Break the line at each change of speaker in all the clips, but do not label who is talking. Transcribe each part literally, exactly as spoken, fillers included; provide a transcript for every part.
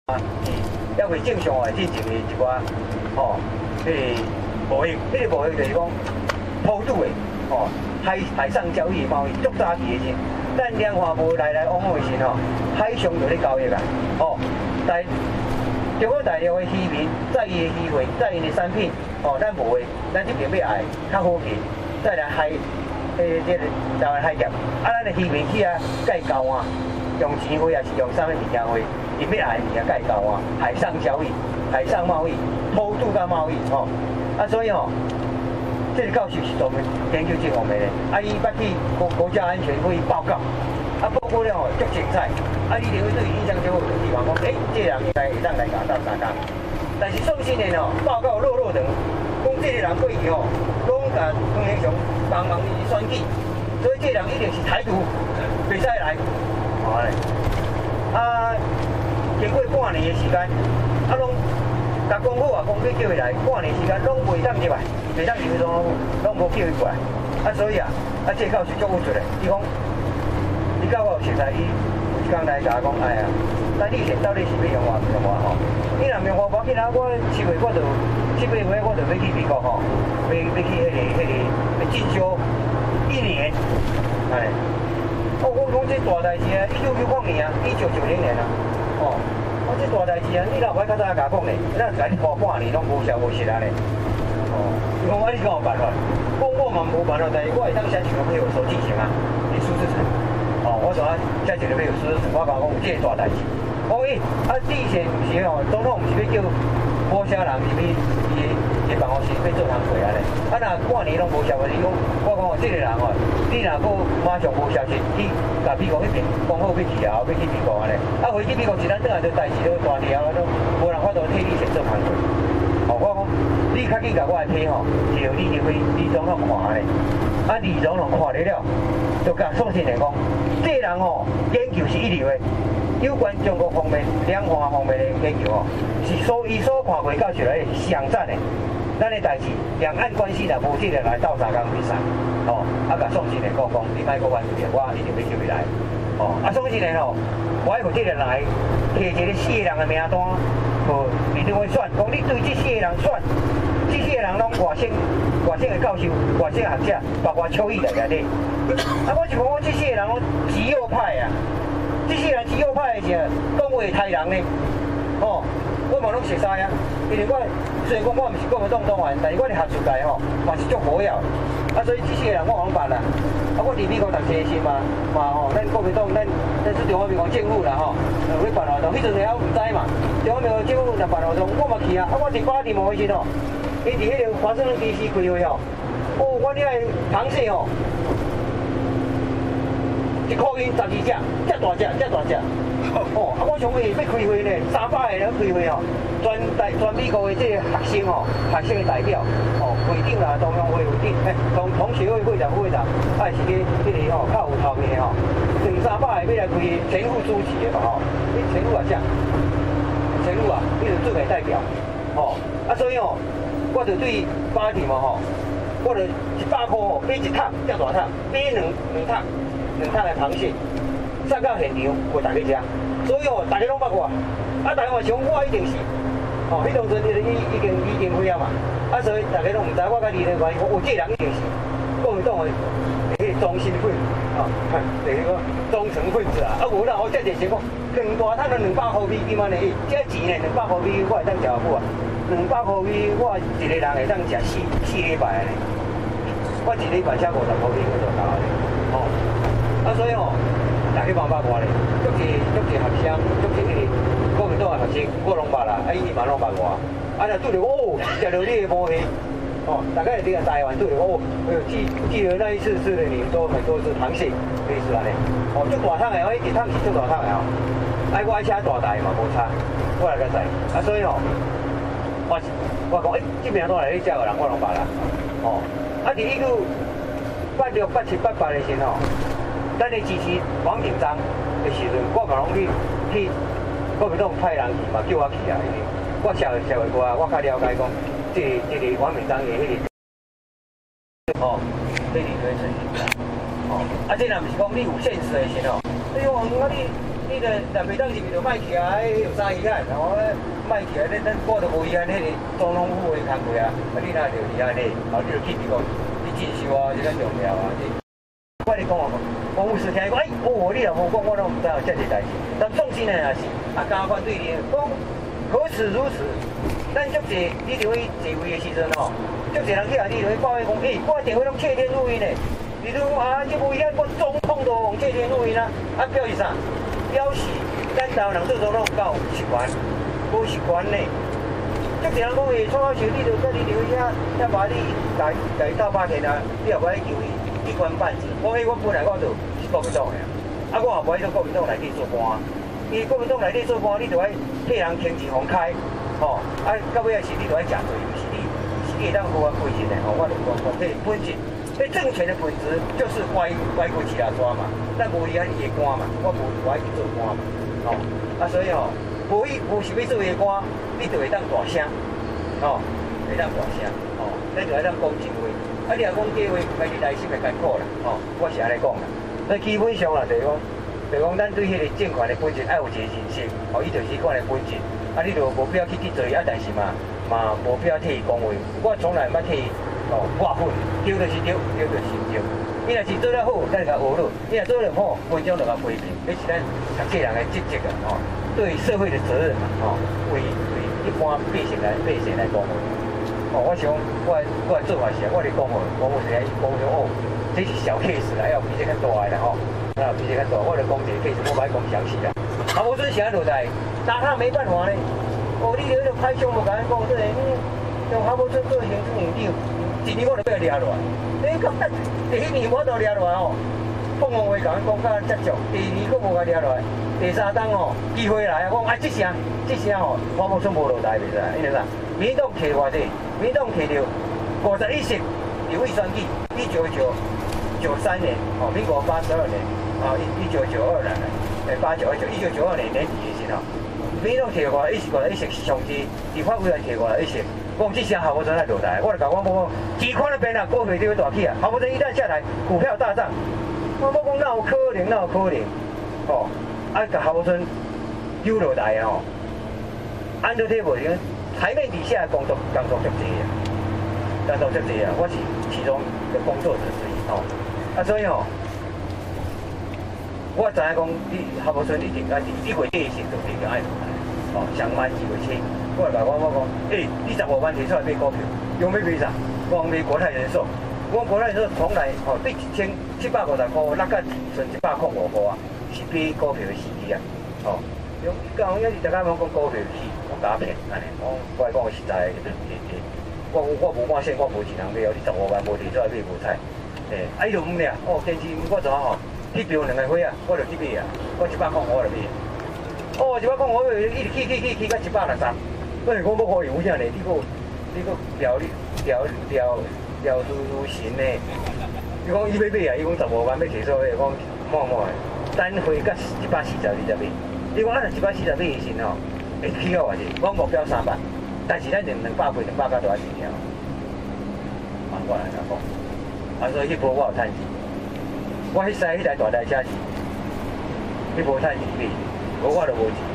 也会正常诶进行的一寡吼，迄个贸易，迄个贸易就是讲偷渡的吼，海海上交易贸易足早期的时，咱两岸无来来往往的时吼，海上就咧交易啊，吼，但中国大陆的渔民载伊的渔货、载伊的产品，吼，咱无的，咱这边要爱较好去，再来海，诶，这个台湾海峡，啊，咱的渔民去啊，介交啊。用钱花也是用啥物物件花？伊要爱物件介交啊，海上交易、海上贸易、偷渡甲贸易吼、哦，啊所以吼、哦，这个教授是专门研究这方面的，啊伊捌去国国家安全会议报告，啊报告了吼足精彩，啊你就会对印象就好，地方讲，诶、欸，这个人应该会当来搞到三工，但是送信的吼报告落落长，讲这个人过去吼，拢甲黄英雄帮忙伊选举，所以这个人一定是台独，袂使来。好嘞，啊，经过半年的时间，啊，拢甲讲好啊，讲要叫伊来，半年时间拢袂当入来，袂当入去拢拢无叫伊过来，啊，所以啊，啊，这教授足有出来，伊讲，伊甲我有熟悉，伊有一工来甲我讲，哎呀，咱以前到底是要用偌用偌吼？你若用偌无紧啊，我七月我就七八月我就要去美国吼，要要去迄个迄个要进修一年，哎。哦，我讲这大代志啊，一九九五年啊，一九九零年啊，哦，我这大代志啊，你老歹较早甲讲咧，咱甲你拖半年拢无消无息啊咧，哦，伊讲啊，你敢有办法？讲我嘛无办法，但是我会当写一个票收进行啊，你苏志成，哦，我说啊，写一个票苏志成，我甲讲有这个大代志，我讲伊啊，之前毋是哦，总统毋是要叫好些人入去伊伊办公室要做工课啊咧，啊若半年拢无消息，讲我讲哦，这个人哦。你若阁马上无消息，去甲美国迄边讲好要去啊，要去美国安尼，啊回去美国一咱转来就代志都大条，都无人法度替你先做工作。哦，我讲你较紧甲我的批吼，就你入去李总统看咧，啊李总统看了了，就甲宋庆龄讲，这人吼研究是一流的，有关中国方面、两岸方面的研究吼，是所伊所看过到出来是上赞的。咱的代志，两岸关系啦，无这个来斗相共比赛，哦，啊，甲宋庆龄讲讲，你莫搁玩这个，我一定要叫伊来，哦，啊，宋庆龄吼，我爱互这个人来，摕一个四个人的名单，互面顶去选，讲你对这四个人选，这四个人拢外省外省的教授、外省的学者，包括邱毅在内底，啊，我是讲我这四个人拢极右派啊，这四个人极右派的时候，讲话太人呢，哦。我嘛拢熟悉啊，因为我虽然讲我毋是国民党党员，但是我伫学术界吼嘛是足活跃，啊所以这些人我拢捌啦。啊我伫美国读册时嘛嘛吼，咱国民党咱咱是中华民国政府啦吼，有咧办活动，迄阵还毋知嘛，中华民国政府若办活动，我嘛去啊，啊我伫巴黎某迄时吼，伊伫迄个华盛顿 D C 开会吼，哦我遐螃蟹吼，一箍银十二只，遮大只，遮大只。哦，啊！我想去要开会呢，三百个人开会哦，全代全美国的这个学生哦，学生的代表哦，会长啦，中央会会长，哎，同同学会会长、副会长，啊是个迄个吼较有头面的吼，两三百个要来开前副主席的嘛吼，你前副啊啥？前副啊，你是驻美代表，哦，啊所以哦，我就对巴黎嘛吼，我就一百块吼买一桶，遮大桶，买两两桶，两桶的螃蟹。送到现场，互大家食，所以哦，大家拢捌我，啊，大家嘛想我一定是，哦，迄当阵伊已已经已经开啊嘛，啊，所以大家拢毋知我甲李连关系，我我这人一定是国民党的迄个忠心粉，哦，就是个忠诚分子啊，啊，无啦，我遮济钱讲，两大桶两百块美金安尼，这钱呢两百块美金我会当食好啊，两百块美金我一个人会当食四四礼拜呢，我一礼拜吃五十块美金就够了，哦，啊，所以哦。大家捌捌我咧，足济足济学生，足济迄个国民党的学生，我拢捌啦，啊伊嘛拢捌我，啊若拄着哦，食着你的毛戏，哦，大概这个台湾拄着哦，哎呦记记得那一次吃了你说很多只螃蟹，类似安尼，哦，足大桶的，我一桶是足大桶的哦，哎我爱吃大台嘛无差，我来个知，啊所以哦，我我讲诶，这边都来你食个人我拢捌啦，哦，啊伫一九八六八七八八的时候。咱咧支持王炳章的时阵，我嘛拢去去国民党派人去嘛，叫我去啊。因为我社会社会外，我较了解讲，这这个王炳章的迄个哦，这理论成型哦。啊，这若毋是讲你有现实的时候，哎呦，啊你你着若袂当入去，着莫徛啊！迄有啥遗憾？吼，莫徛，咱咱我着无遗憾，迄个总统府的工课啊，啊你若着遗憾咧，后你着去这个去进修啊，这较重要啊。我咧讲啊，公务室听伊讲，哎，哦，你若无讲，我拢毋知有遮个代志。但总之呢，也是啊，加反对你讲，何止如此？咱足济你伫位坐位的时阵吼，足济人去啊，你伫位抱怨讲，诶，我电话拢窃听录音咧。你都啊，这无遗憾，我总统都用窃听录音啊，啊表示啥？表示咱台湾人做总统够习惯，无习惯呢。足济人讲诶，创好笑，你著跟你留遐遐把你家家斗八天啊，你也无爱求伊一官半职。我迄我本来我就是国民党的，啊我也无爱做国民党内底做官。因为国民党内底做官，你著爱替人经济方开，吼、哦，啊到尾啊是你著爱食罪，是你是你会当好啊规矩的吼，我著讲讲这本质。所以政权的本质就是歪歪过去啊抓嘛，咱无伊安伊的官嘛，我无我爱去做官嘛，哦，啊所以吼，无伊无想要做伊的官，你就会当大声，哦，会当大声，哦，咱就会当讲真话，啊你若讲假话，家己内心会艰苦啦，哦，我是安尼讲啦，所以基本上啦，就是讲，就是讲咱对迄个政权的本质爱有一个认识，哦，伊就是款的本质，啊你就无必要去得罪伊，啊但是嘛嘛无必要替伊讲话，我从来毋捌替伊。哦，挂粉，对就是对，对就是对。你若是做得好，咱就甲学落；你若做得唔好，文章就甲批评。这是咱读册人的职责啊，哦，对社会的责任嘛，哦，为为一般百姓来百姓来讲话。哦，我想我我的做法是，我咧讲话，讲话是来讲说哦，这是小 case 啦，要比这较大的啦吼，啊比这较大，我咧讲一个 case，我唔爱讲详细啦。啊，无准写落来，哪他没办法呢？哦，你迄个拍胸无甲咱讲，这个你用哈无准做行政院长。一年我就要掠落来，你讲第一年我就掠落来吼，讲讲话甲阮讲甲接触，第二年佫无甲掠落来，第三档吼机会来啊，讲啊这声这声吼，我无出无落台袂使，因为啥？民党摕偌济，民党摕着五十一席立委选举，一九九九三年，哦，民国八十二年，啊一一九九二年，诶八九二九，一九九二年年底的时候，民党摕偌一席五十一席上至立法委员摕偌一席。讲这声夏武尊来落台，我就甲我某讲，期款那边啊，股票就要大起啊，夏武尊一旦下台，股票大涨。我某讲哪有可能，哪有可能？哦，啊，甲夏武尊丢落台哦，按照这无行，台面底下工作工作足济啊，工作足济啊，我是其中的工作者之一哦。啊，所以哦，我知影讲，你夏武尊一定爱，你会第一时就一定爱落台，哦，上万几为千。我来我我讲，诶、欸，你十五万提出来买股票，用要买啥？我讲买国泰人寿。我讲国泰人寿从来吼对一千七百五十块，落到剩一百块五块啊，是买股票的时机啊。吼、哦，用讲，要是大家讲讲股票是，我假骗安尼。我我来讲实在的，对对对。我我无满线，我无钱人买哦。你十五万无提出来买无菜，诶、欸，啊伊就唔俩，哦，坚持我怎吼？去标两个火啊，我就去买啊，我一百块我就买。哦，一百块我一直去去去去到一百六十。我是讲要互伊有啥呢？你个你个了了了了了如如神呢？伊讲伊要买啊，伊讲十五万要提出来，讲摸摸的，等回到一百四十二十买。伊讲啊，一百四十买的时吼，会起到偌济？我目标三百，但是咱两两百八、两百九都爱一条。啊，我来甲讲，啊，所以迄波我有趁钱。我迄驶迄台大台车是，迄波趁钱买，无我就无钱。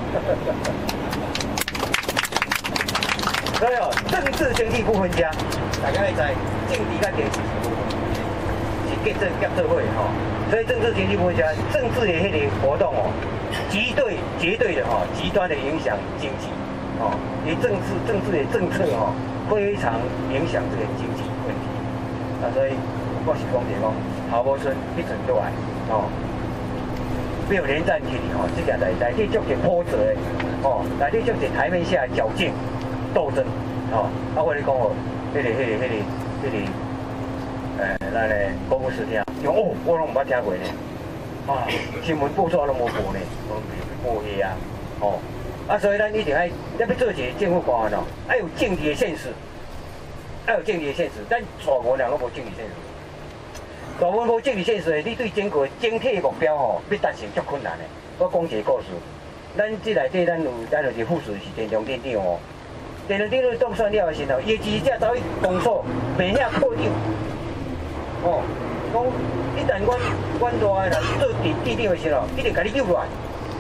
所以哦，政治经济不分家，大家会知政治甲经济是结政结做伙吼。所以政治经济不分家，政治的迄个活动哦，绝对绝对的吼，极端的影响经济哦。你政治政治的政策哦，非常影响这个经济问题。啊，所以我是讲者讲，夏武尊迄阵倒来哦，没有连战体吼，这件代内底足侪波折的哦，内底足侪台面下矫正。斗争，哦，啊，我咧讲哦，迄个、迄个、迄个、迄个，诶，咱咧广播时听，讲哦，我拢毋捌听过呢，啊，新闻报纸拢无报呢，都无去啊，哦，啊，所以咱一定爱，咱要做一个政府官员哦，爱有政治的现实，爱有政治的现实，咱大部分人拢无政治现实，大部分无政治现实的，你对整个整体的目标吼，要达成足困难的。我讲一个故事，咱这内底咱有咱有一个副事是电中电长哦。电动电路当选了的时候，伊支持者走去公所，卖遐课长。哦，讲一旦阮阮大个若做地地长的时候，一定甲你揪落来。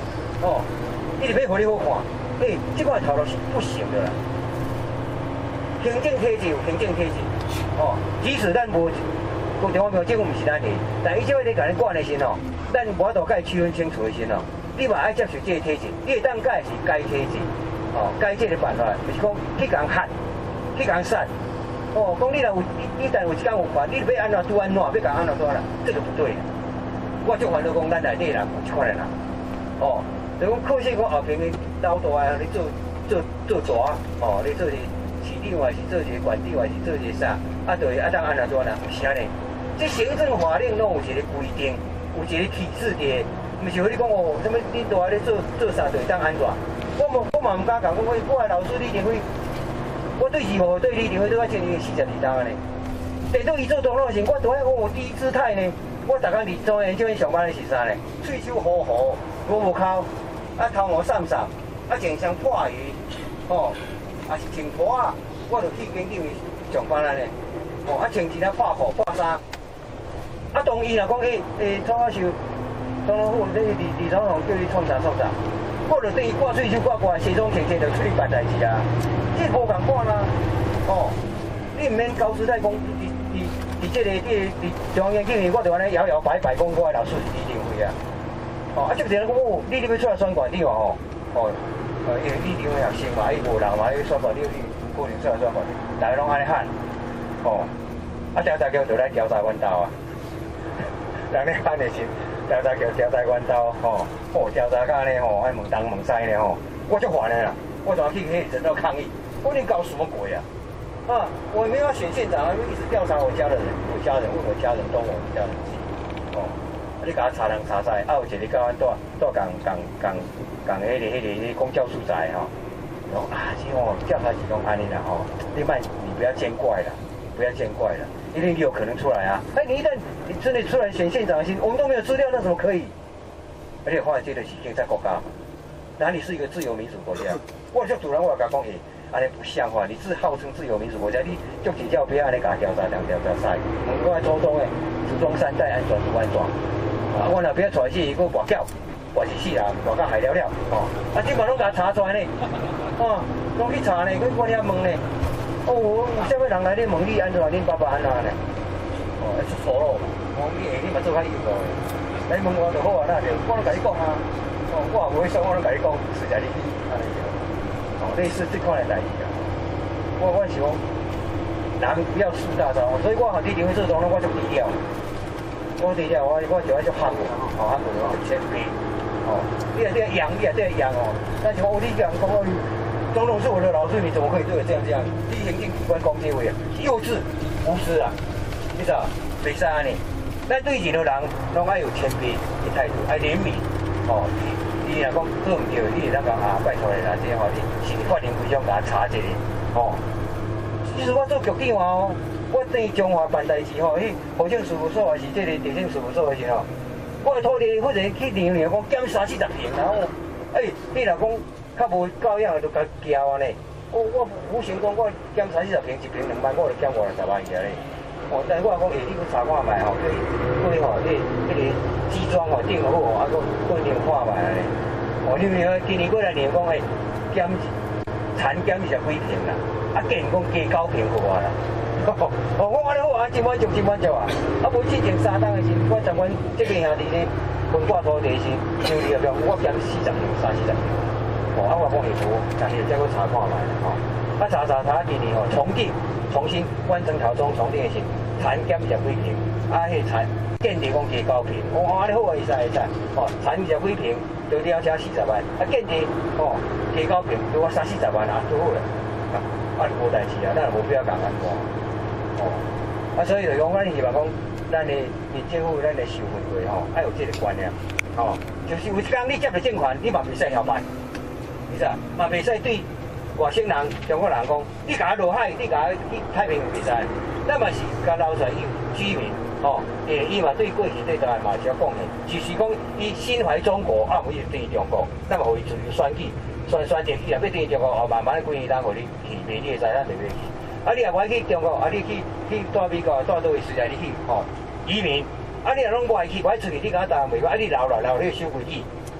哦，一直要互你好看，诶，即款头路是不行的啦。行政体制有行政体制，哦，即使咱无高中央政府毋是咱的，但伊即位咧甲你管的时吼，咱无法度甲伊区分清楚的时吼，你嘛爱接受即个体制，你会当改是改体制，哦，改即个办法，就是讲去共喊，去共散。哦，讲你若有你你但有一天有权，你要安怎拄安怎，要甲安怎怎啦，这个不对。我就烦恼讲咱内底人有即款的人，哦，就讲可惜讲后边的老大啊，你做做做蛇，哦，你做是市长还是做一个县长还是做一个啥，啊，就会啊当安怎怎啦，毋是安尼。这行政法令拢有一个规定，有一个体制伫，毋是互你讲哦，什么你大咧做做啥就会当安怎。我嘛我嘛毋敢讲，我我的老师李登辉。我对二号对李登辉都要建立四十二档呢。等到伊做总统时，我都爱讲我第一姿态呢。我逐工伫中央研究院上班的是啥呢？喙手糊糊，无无口，啊头毛散散，啊经常破鱼，哦，啊是穿拖啊，我就去研究院上班安尼。哦，啊穿其他破裤破衫。啊当伊若讲诶诶，创啊秀，总统府你李李总统叫你创啥创啥，我就等于挂喙手挂挂，西装穿穿就出去办代志啊。这无共款啦，哦，你毋免高姿态讲，伫伫伫即个伫伫中央研究院，我就安尼摇摇摆摆讲我的老师是李登辉啊，哦，啊，即个人讲哦，你你要出来选管，你话吼，哦，呃，因为李登辉学生嘛，伊无人嘛，伊选管，你你可能出来选管，大家拢安尼喊，哦，啊，调查局就来调查阮兜啊，人咧喊的是调查局调查阮兜，吼，哦，调查甲安尼吼，爱问东问西呢吼，我足烦的啦，我就要去迄人道抗议。我你搞什么鬼啊？啊，我没有要选县长啊，因为一直调查我家的人，我家人问我家人，都我们家人是，哦，啊，你甲我查人查晒，啊，有一个甲阮住住共共共共迄个迄个迄个公教素材吼，讲啊，这哦调查是讲安尼啦吼，你卖你不要见怪了，不要见怪了，一定有可能出来啊！哎，你一旦你真的出来选县长的，我们都没有资料，那怎么可以？而且华尔街的是经济国家，哪里是一个自由民主国家？我就主人我甲讲诶。安尼不像话！你自号称自由民主国家，你就比较不要安尼甲调查两条条赛。我我初中诶，祖宗三代安全无安全。啊，我若不要出来去，佮跋筊，跋一世人，跋到害了了。哦，啊，即嘛拢甲查出来呢。哦，拢去查呢，佮我遐问呢。哦，有啥物人来咧问你安怎？恁爸爸安怎呢？哦，出错咯。我讲你你嘛做较有路诶。来问我就好啊，那就我拢甲你讲啊。哦，我也无会说，我拢甲你讲，实在你安尼就。类似这款的代志啊，我我是讲，人不要树大招，所以我和李登辉做总统，我就低调。我低调，我我就爱做学问，哦，学问哦，谦卑，哦，你啊你啊养，你啊这养哦，但是我你讲讲哦，总统是我的老师，你怎么可以对我这样这样？第一行政机关讲这话啊，幼稚无知啊，你知道？袂使安尼，咱对任何人拢爱有谦卑的态度，爱怜悯，哦。你若讲做唔对，你会当讲啊，拜托你啦，这吼你是法庭规章甲查一下，吼。其实我做局长哦，我等中华办代志吼，迄行政事务所还是这个地政事务所的时候，我的土地或者去量量讲减三四十平，然后，哎，你若讲较无教养，就甲交安尼。我我我想讲，我减三四十平，一平两万，我就减五六十万去咧。哦，但是我讲，哎，你去查看卖吼，对对吼，迄迄个基桩吼定好吼，啊个规定看卖安尼。哦，你明今年过来年讲诶，减产减二十几平啦，啊竟然讲加九平好啊啦。哦，我安尼好啊，真满足真满足啊。啊，无之前三档诶时，我参阮这边兄弟咧分挂土地时，收入了我减四十平，三四十平。哦，啊我讲会无，但是再去查看卖吼。啊查查查，今年吼重定。重新完成条中重定的是产减二十几平，啊，迄产建地讲加九平，哦，安尼好啊，会使会使，哦，产二十几平就了车四十万，啊，建地哦加九平就我三四十万啊，就好了，啊，啊，无代志啊，咱无必要共人讲，哦，啊，所以就讲，咱希望讲，咱的民政府咱的收回归吼，爱有这个观念，哦，就是有一天你接到政权，你嘛袂使摇摆，你知啊，嘛袂使对。外省人、中国人讲，你甲落海，你甲去太平洋袂使，咱嘛是甲捞出来有居民，吼、哦，诶，伊嘛对过去对台湾嘛是有贡献，就是讲伊心怀中国，啊，唔伊对中国，咱嘛互伊自由选举，选选择伊若要对中国，哦，慢慢几年当互你去卖你的财产就要去，啊，你若爱去中国，啊，你去去住美国，住倒位随来你去，吼、哦，移民，啊，你若拢不爱去，不爱出去，你甲台湾袂过，啊，你留落留你收规矩，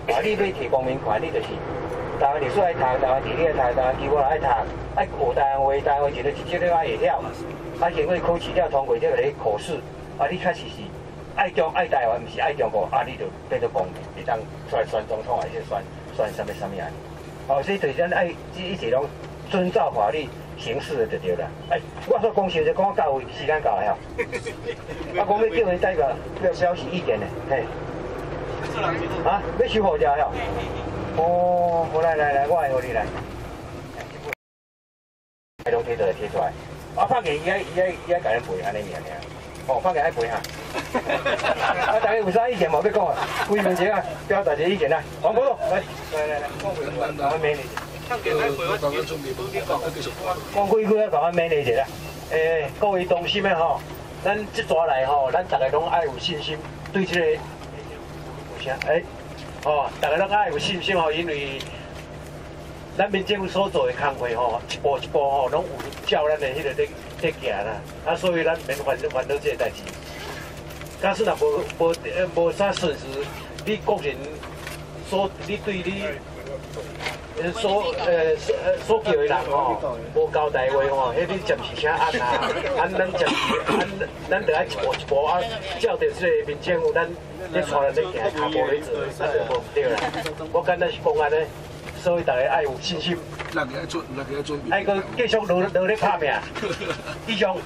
啊，你要摕公民权，你就是台湾历史爱读，台湾地理爱读，台湾基本爱读，爱学台湾话，台湾话一个一节都爱会晓。啊，经过考试了，通过这个考试，啊，你确实是爱中爱台湾，毋是爱中国，啊，你就变做公民，你当出来选总统还是选选什么什么样？哦，所以就是咱爱一直拢遵照法律行事就对啦。哎，我说讲实就讲到位，时间到了吼。我讲要叫人代表要表示意见的，嘿。啊，要收护者吼。哦，好来来来，我来互你来。哎，拢贴出来贴出来。啊，拍给伊爱伊爱伊爱甲人背安尼尔尔。哦，拍给爱背哈。啊，大家有啥意见无要讲啊？几分钟啊，表达一下意见啦。黄国栋，来来来来，讲几句，甲我勉励一下。讲几句啊，甲我勉励一下啦。诶，各位同心的吼，咱这抓来吼，咱大家拢爱有信心，对这个有啥？诶，哦，大家拢爱有信心吼，因为咱民政府所做的工作吼，一步一步吼，拢有照咱的迄个在在行啦。啊，所以咱免烦烦恼这个代志。假使若无无呃无啥顺时，你个人所你对你呃所呃所呃所叫的人吼，无交代话吼，迄你暂时啥按啊？按咱暂时按咱得爱一步一步啊，照着这个民政府咱咧带咱咧行，脚步咧做，啊就无唔对啦。我简单是讲安尼。所以大家爱有信心，
咱个爱做，咱个爱做，
爱个继续努努力拍命。以上，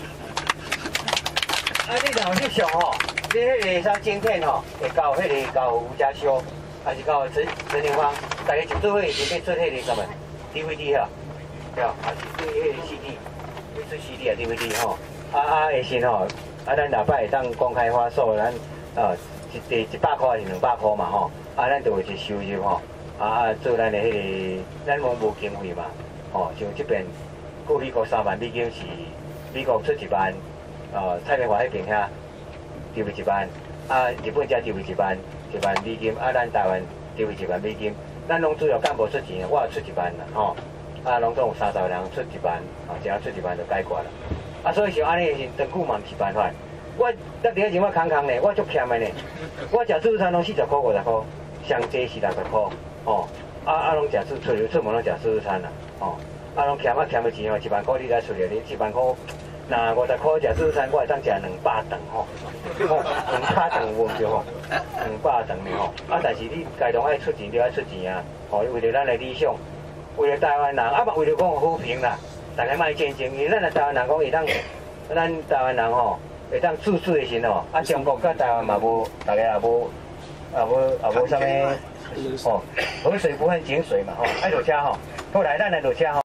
啊，你若翕相吼，你迄个啥晶片吼，会到迄个到吴家修，还是到陈陈廷芳，大家一做伙准备做迄个什么 D V D 哈，对啊，还是做迄个 C D， 做 C D 啊 D V D 吼，啊啊下先吼，啊咱下摆会当公开发售，咱啊一第一百块还是两百块嘛吼，啊咱就会去收入吼。啊，做咱的迄、那个，咱拢无经费嘛，吼、哦，像这边过美国三万美金是美国出一万，哦，太平洋迄边遐丢一万，啊，日本才丢一万，一万美金，啊，咱台湾丢一万美金，咱拢主要干部出钱，我出一万啦，吼、哦，啊，拢总有三十个人出一万，哦，一人出一万就解决啦，啊，所以像安尼是长久嘛，毋是办法。我得第一前我空空呢，我足欠的呢，我食自助餐拢四十块五十块，上济是六十块。哦，啊啊，拢食出出出门拢食自助餐啦，哦，啊，拢欠啊欠的钱哦，一万块你来出来，你一万块，那五十块食自助餐，我会当食两百顿吼，吼，两百顿有无对吼，两百顿呢吼，啊，但是你家长爱出钱，你爱出钱啊，吼，为了咱的理想，为了台湾人，啊，嘛为了讲和平啦，大家莫战争，因为咱的台湾人讲会当，咱台湾人吼会当自治的时吼，啊，中国甲台湾嘛无，大家也无，也无也无啥物。哦，河水不犯井水嘛，吼、哦，爱落车吼，后来咱来落车吼。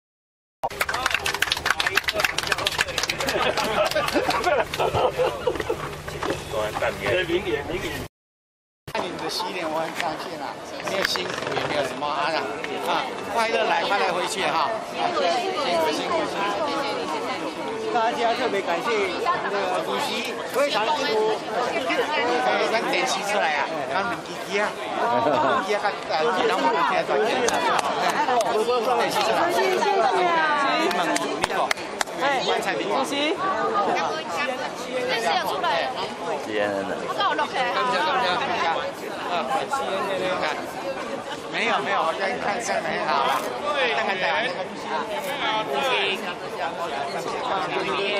明年，明年。
看你们的洗脸，我很高兴啊，没有辛苦，也没有什么啊啊，快乐来，快乐回去哈，辛苦辛苦辛苦辛苦。大家特别感谢我们的主席，非常辛苦。呃，咱电视出来啊，咱们机器啊，机器啊，咱们然后我们现在做电视啊，电视出来。你们你好，哎，主席，
电视有出来了。
C N N 的。
我刚好录起来。
啊，C N N 的看。没有没有，我在看看很好了，看看台湾那个啊，主席，主席，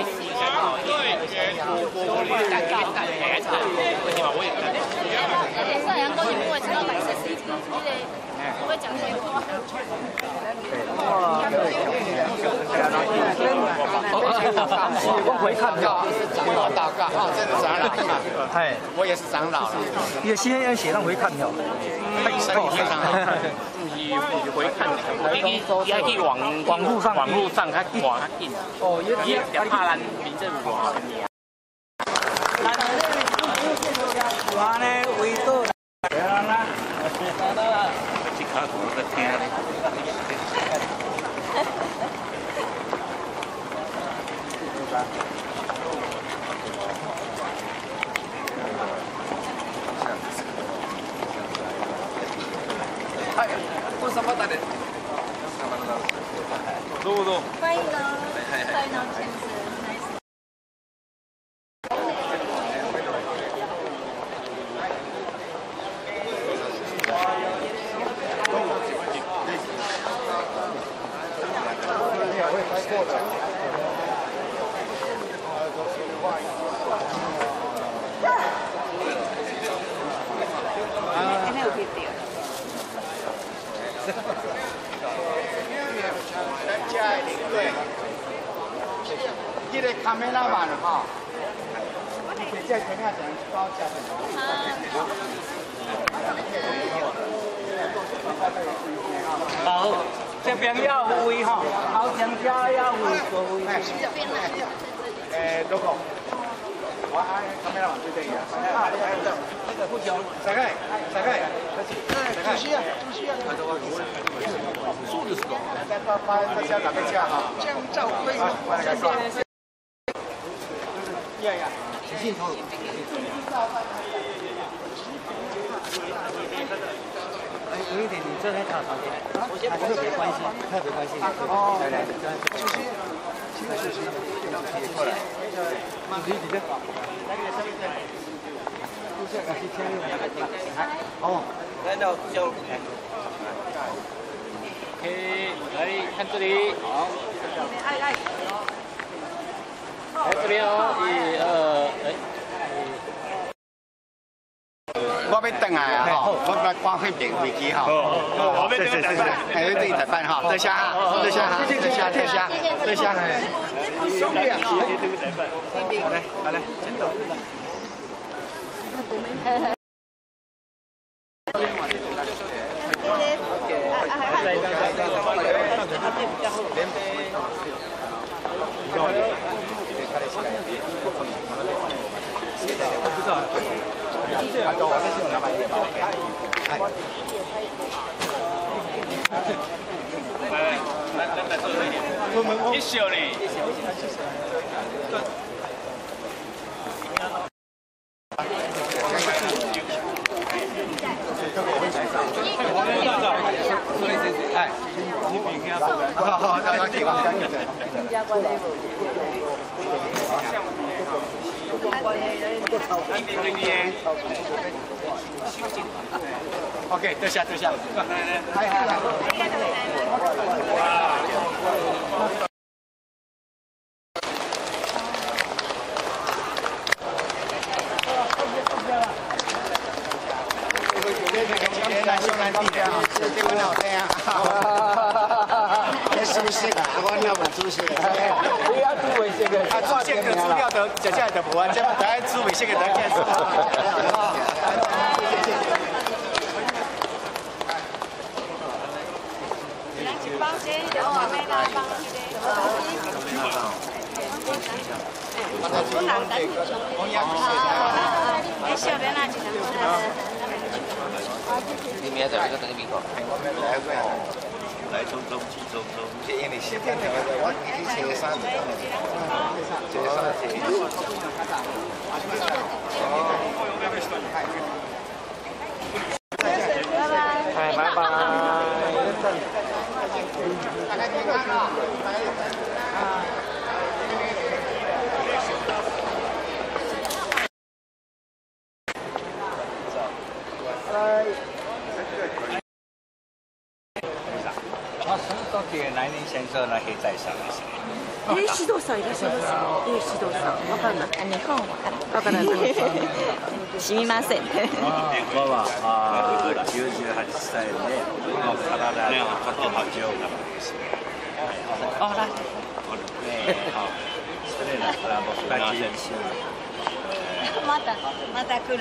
我我尴尬尴尬，为什么我也尴尬？
上阳光节目会知道白色是一个，我会讲这个话。
我回看票，我祷告，哦，真的长老嘛，哎，我也是长老了，
你的 C N N 写上回看票，
太神非常好。
伊回看，伊伊爱去网
网络上
网络上较看较紧。哦，伊伊也怕咱民政府啊。
我呢围到。
这卡图在听。
哎，为什么打的？走不走？
欢迎呢，欢迎呢，先生。
这个卡梅拉曼哈，这这肯定是高价的。好，这边要有位哈，好上车要有座位。诶，多个。我爱卡梅拉曼最对呀。啊，那个不行，大概大概，主席啊，主席啊。そうですか。再把把这些哪个加哈？这样照规。这边。呀呀，写信头。哎，有一点，你这边打长点，他特别关心，特别关心。哦，来来，主席，主席，主席过来。主席，你这。哦，来到就。OK， 来看这里。好。来来。来这边哦，一二，哎。我要等来啊！哈，我来关飞边飞机哈。哦，对对对，还有对台办哈，这下啊，这下啊，这下这下这下，兄弟啊！好嘞，好嘞，真的。一小呢。哎，好好，大家听吧。OK， 坐下坐下。嗨嗨嗨。兄弟啊，这个老弟啊，这主席啊，我那不主席。不要主席个，啊，主席个资料都接下来就无啊，这么大主席个都见识。包这个我买来包这个。我拿单，我也不是。你小便哪去了？里面在这个等米口。来中中去中中，这因为现在我以前的山子，这个山子。拜拜。拜拜。あ、その時来年戦争の兵隊さんですね。
兵指導さんいらっしゃいます。兵指導さん、わかんない。日本わからない。わからない。知りません。
我はあきゅうじゅうはっさいで、この体のことの上からですね。あら。それだったら僕が一緒に。
またまた来る。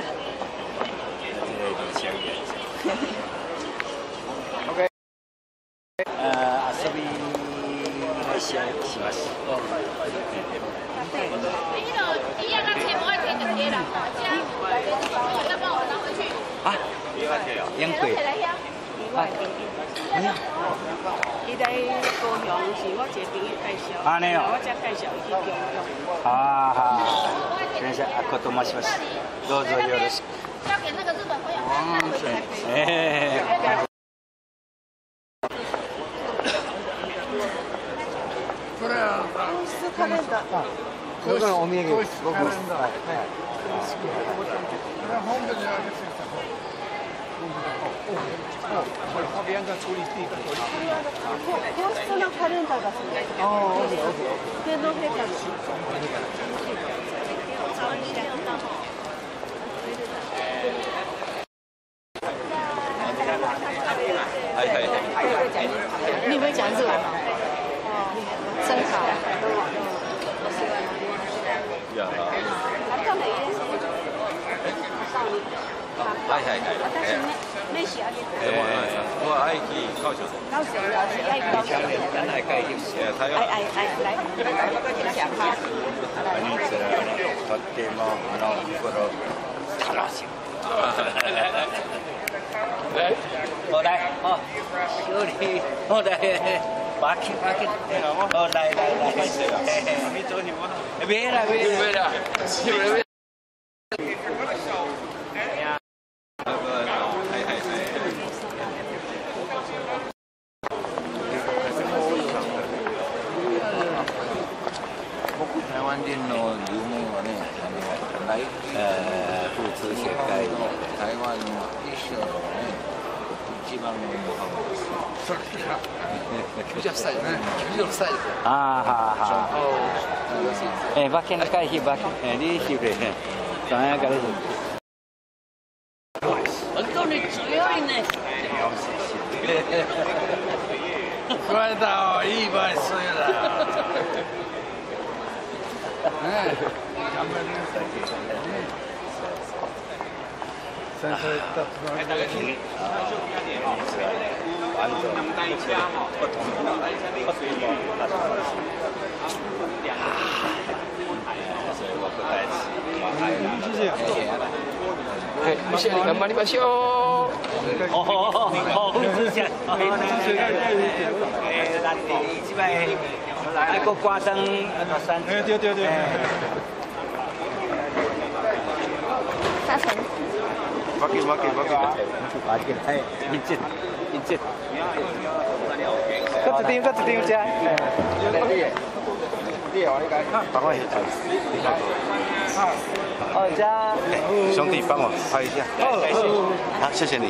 遊び来しします。啊，烟鬼。啊，哎呀。
伊在高雄是我一个朋友介紹。
啊，你哦。
我才介紹伊去高雄。
啊哈。先生、あこと申します。どうぞよろしく。
交给那个日本朋友。
ええ。
これは
皇室カレンダー。
これからお土産。
皇室カレンダー。
これは本部であげてた。これ旁边在处理地，处理地。
そのカレンダーがそうです。ああ、オッケーオッケー。天皇陛下の。
はいはいはい。
你会讲日文吗？真好。
いや。はいはいはい。
私ね、メシあげて。
えー、我愛去高雄。
高雄，我是爱高雄。
咱来介紹。哎
哎哎哎，来，想哈。
こんにちは。とってもあの心楽しい。好来，哦，修理，好来，把起把起，好来来来，你做什么？别了别了别了，别了。台湾人の有名はね、あの来えー、交通社会台湾一生のね一番の
それからきゅうじゅっさいね、きゅうじゅっさい。
ああはあはあ。え、馬券の会費馬券、え、利息でね、その中で。
本当に強いね。
これだ、いい場合そうやな。ねえ、頑張りなさい。先生言ったつもりだけど。はい、一緒に頑張りましょう。
おお、普通じゃ。え、だって一番哎，个挂灯那三。哎，对对对。
沙尘。
马吉马吉马吉。
马吉，哎，一只一只。个一张个一张只。
帮我一下。
哦，加。
兄弟，帮我拍一下。好，谢谢你。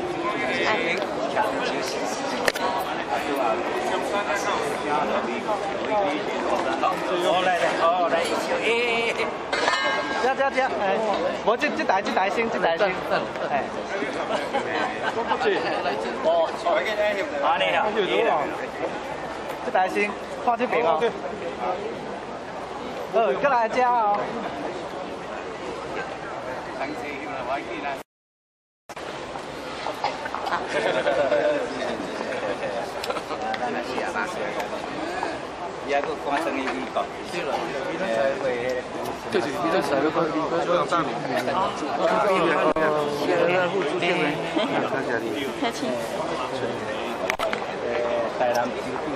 好来来，好来，哎，这这这，哎，我这这台这台先，这台先，哎，哦，啊你好，这台先，放这边哦，呃，过来加哦。也个关生意个，对了，
对对，你在啥个地方？说上面。
客气。
台南。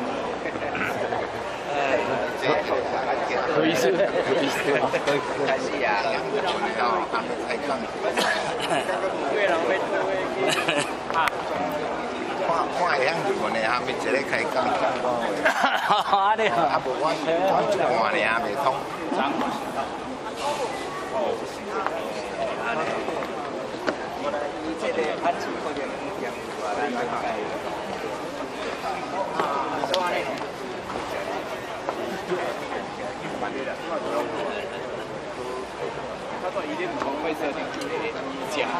有意思，有意思。
开始呀，哦，他们才讲。看看会晓做呢，还没一个开讲。
啊，你好。
啊，无我我一半呢，未通。这个安全可能有话来解。说安尼。他说一定不会设定假。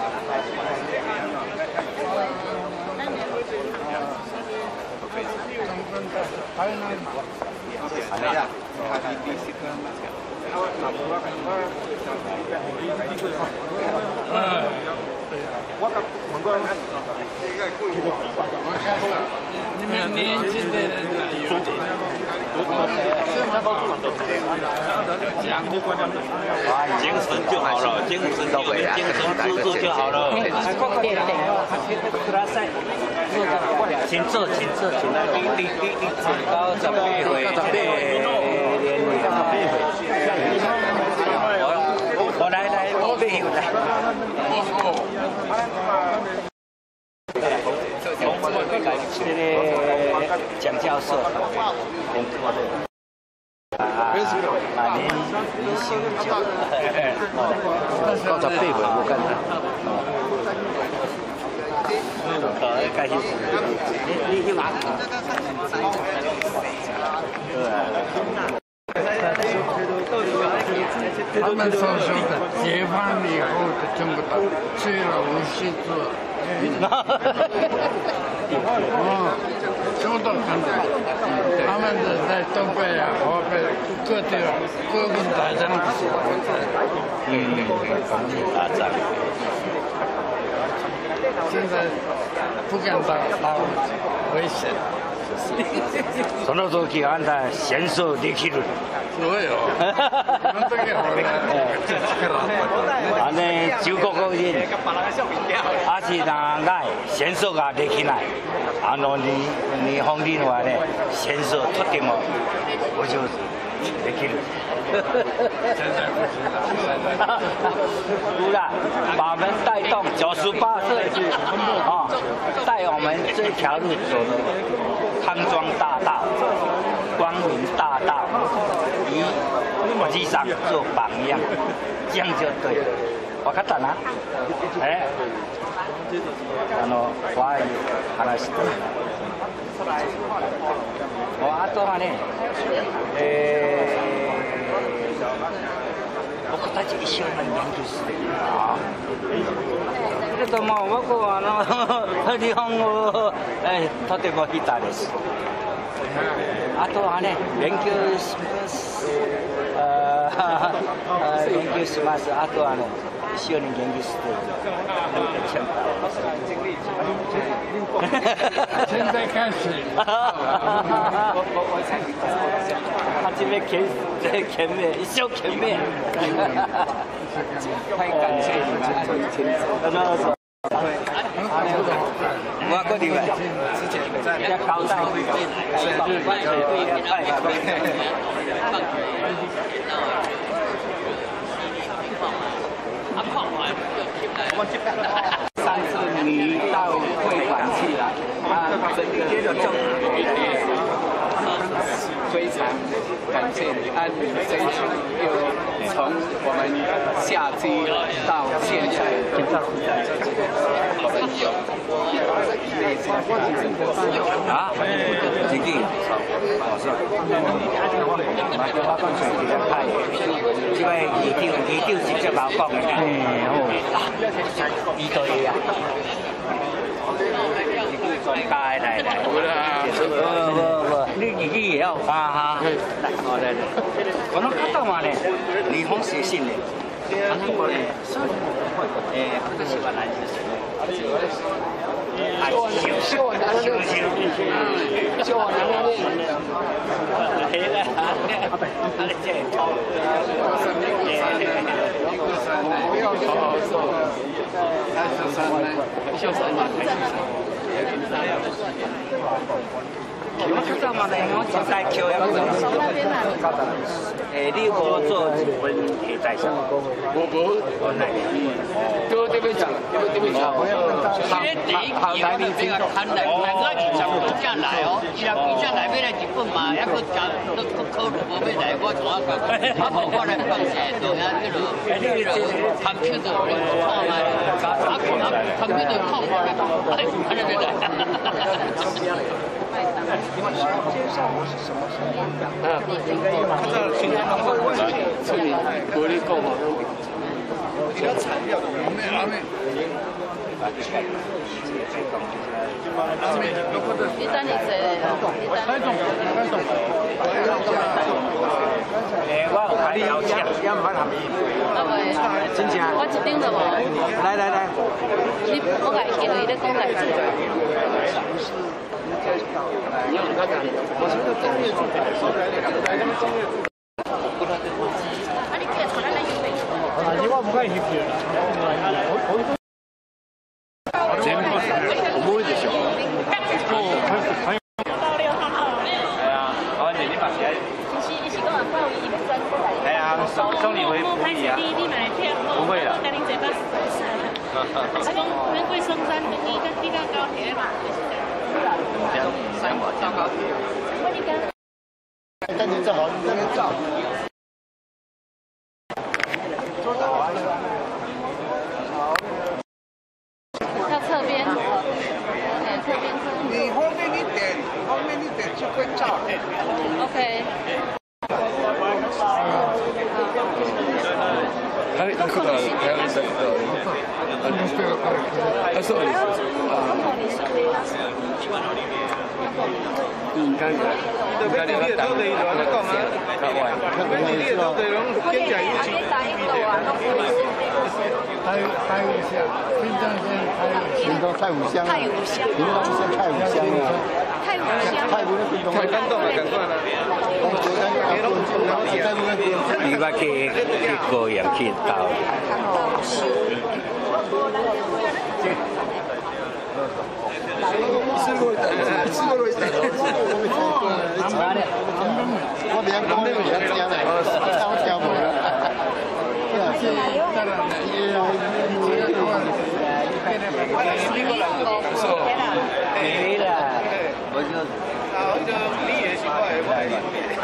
年轻的人
精神就好了，精神有没精神支柱就好了。请坐，请坐，请坐。你你你你到十八岁，十八岁，我来来，我没有来。这个蒋教授，啊啊，您您休酒，刚才背回我干他。好，感谢。你你你拿。
他们所说的解放以后的听不到，去了无锡做。哦，什么都看到。他们的在东北啊、河北各地国共打仗的时候，嗯，国共打仗。现在不敢打，打危险。
その時あんた戦争できる。
そうよ。
あれ中国人足長い戦争ができない。あの日日本人はね戦争とてもお上手できる。不然把我们带动九十八岁啊，带我们这条路走的康庄大道、光明大道，以国际上做榜样，这样就对了。分かったな？え？あの怖い話して。あとはね、えー、僕たち一緒に研究する。けれども僕はあの日本語、えー、とても下手です。あとはね勉強します。あ勉強します。あとはね一緒に研究して
现在开始。
初め懸命一生懸命。太感谢你们。我个地方，在高大会上次你到会馆去了，啊，接着就非常感谢你，啊，你这一次又从我们下机到现在，我们有内心啊，经济，哦是，买个花冠水比较快，因为二條二條直接冇講嘅，哦，呢對啊。来来来，不不不，你自己也要发哈。好的。この方はね、日本出身で、あの子ね、えー、今年は何ですか？昭和七年。昭和七年。えらい。あれじゃ。不要说。二十三年，秀三年，还是三年。我知道嘛，我现在教育中心。诶，你无做日本的在上？我无。我来。都这边讲，这边讲。现在第一期啊，这个看来，大家是十几只来哦，伊若几只来要来日本嘛，还佫加佫佫考虑无要来，我怎啊讲？啊无我来放下，就遐迄落，迄落 computer 看卖，啊啊 computer 看卖，哎，安尼要来。介绍我是什么什么样的？啊，应该有这今天的话，处理国力够吗？比较惨掉的，阿妹阿妹。阿妹，你等你谁来？台中，台中。诶，我有开邀请，也唔翻下面。真正。我一顶就无。来来来。你我来叫伊咧讲来住。你有看看？我是个专业主的，说来那个来那个专业主。啊，你可以出来来一杯。啊，你我唔介意去。全部重いでしょ。係啊，我哋呢排嘢。你是講話報一百三十塊？係啊，送送你回福利啊。不會啦。是講免貴松山，你跟你跟高鐵嘛？兩三個上高鐵。跟住就好，跟住照。要側邊，哎，側邊側。你後面一點，後面一點就會照。OK。
はい、だから、やりたいことありますけど、あ、そうです。いい感じ。
特别你也都得有那个嘛，特别你也都得用现在有钱。
太太五香，新庄县太五太五香，
太五香，
新庄县太五香啊，
太五香，
太五的新庄。
太感动了，感动了。
你把去去高阳去到。
すごい、すごい。我连光都没见了，超跳舞了。
そう。没啦，我就。
啊，那个你也是快，我也是。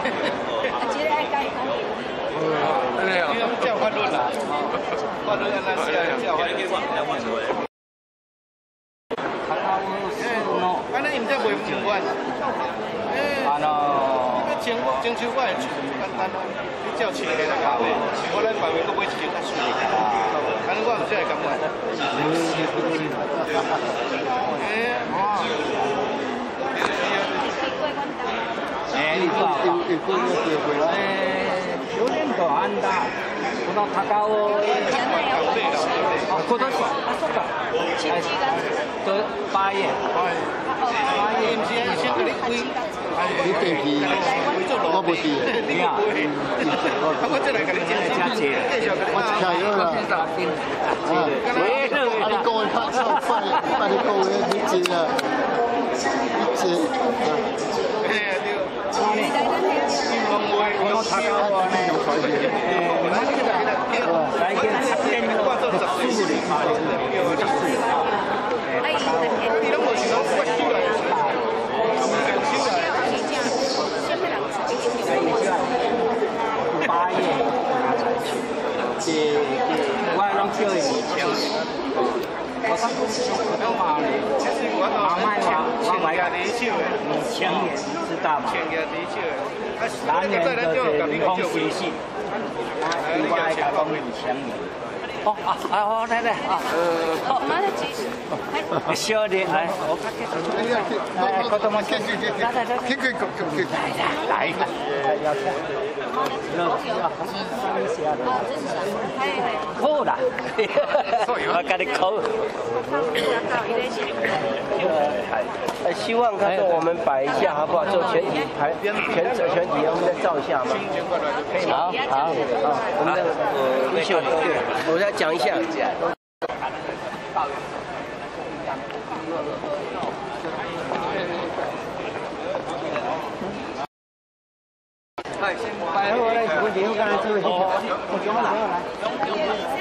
对呀。
叫法律啦，法律那是叫法律。啊，那你们在卖唔惯？
啊喏，
种种秋我简单咯，你照切的就够的。我来排位搁买一斤较水的，安尼我唔使会感觉。
哎，你说啊？哎，有点多安だ。この高尾。あ、今年。あ、そうか。と八月。
你唔是啊？先给你归。
你地皮，我不地。
你啊？
我再来给你加钱。
我加油了。啊，啊，你讲的较超快，啊，你讲的你接啊，你接啊。
哎呀，对。
この高尾ね、えー、マジで来年発展のすぐに回れる八月嘅嘅，我係諗叫你我上我買你，我買話我買個二千元，知道嗎？男人的這離婚喜事，啊，另外一個講二千元。哦啊啊好，來來啊，呃，
まだ小さい。
小的哎，我看看，哎，子供結局結局結局結局來來，要看，好啦，我跟你講，
呃，希望他说我们摆一下好不好？做全体排全整全体，我们再照一下嘛。可以吗？好，好，我们的呃，一秀，我再讲一下。
摆好来，我点我刚才做的，我讲了，来。